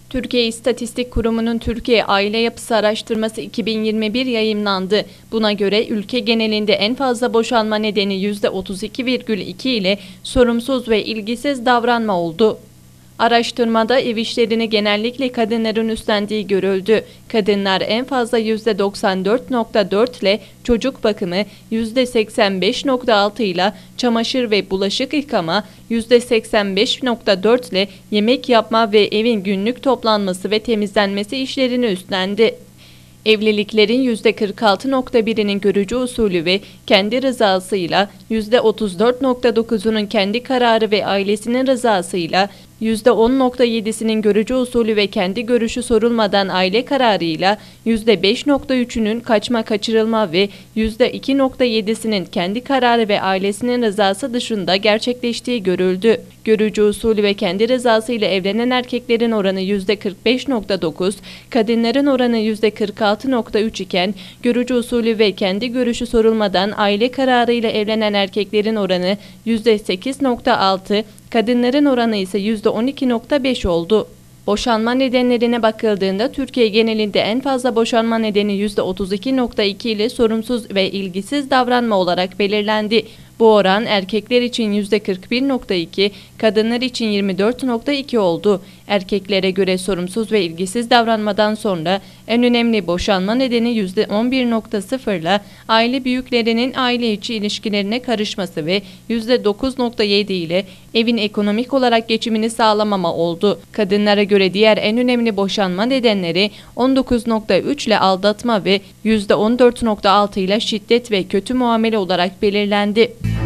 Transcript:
Türkiye İstatistik Kurumu'nun Türkiye Aile Yapısı Araştırması 2021 yayımlandı. Buna göre ülke genelinde en fazla boşanma nedeni %32,2 ile sorumsuz ve ilgisiz davranma oldu. Araştırmada ev işlerini genellikle kadınların üstlendiği görüldü. Kadınlar en fazla %94,4 ile çocuk bakımı, %85,6 ile çamaşır ve bulaşık yıkama, %85,4 ile yemek yapma ve evin günlük toplanması ve temizlenmesi işlerini üstlendi. Evliliklerin %46,1'inin görücü usulü ve kendi rızasıyla, %34,9'unun kendi kararı ve ailesinin rızasıyla, %10,7'sinin görücü usulü ve kendi görüşü sorulmadan aile kararıyla, %5,3'ünün kaçma kaçırılma ve %2,7'sinin kendi kararı ve ailesinin rızası dışında gerçekleştiği görüldü. Görücü usulü ve kendi rızasıyla evlenen erkeklerin oranı %45,9, kadınların oranı %46,3 iken, görücü usulü ve kendi görüşü sorulmadan aile kararıyla evlenen erkeklerin oranı %8,6, kadınların oranı ise %12,5 oldu. Boşanma nedenlerine bakıldığında Türkiye genelinde en fazla boşanma nedeni %32,2 ile sorumsuz ve ilgisiz davranma olarak belirlendi. Bu oran erkekler için %41,2, kadınlar için 24,2 oldu. Erkeklere göre sorumsuz ve ilgisiz davranmadan sonra en önemli boşanma nedeni %11,0 ile aile büyüklerinin aile içi ilişkilerine karışması ve %9,7 ile evin ekonomik olarak geçimini sağlamama oldu. Kadınlara göre diğer en önemli boşanma nedenleri 19,3 ile aldatma ve %14,6 ile şiddet ve kötü muamele olarak belirlendi.